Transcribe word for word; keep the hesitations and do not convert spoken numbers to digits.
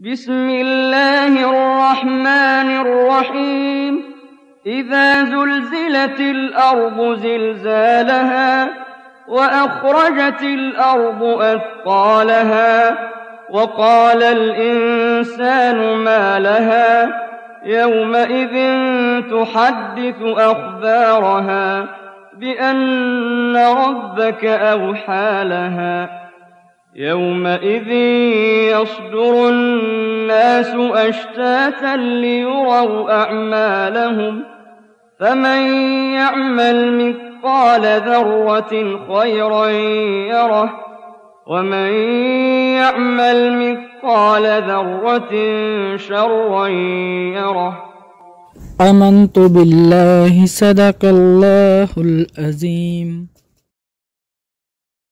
بسم الله الرحمن الرحيم إذا زلزلت الأرض زلزالها وأخرجت الأرض أثقالها وقال الإنسان ما لها يومئذ تحدث أخبارها بأن ربك أوحى لها يومئذ يصدر الناس أشتاتا ليروا أعمالهم فمن يعمل مثقال ذرة خيرا يره ومن يعمل مثقال ذرة شرا يره. آمنت بالله صدق الله العظيم.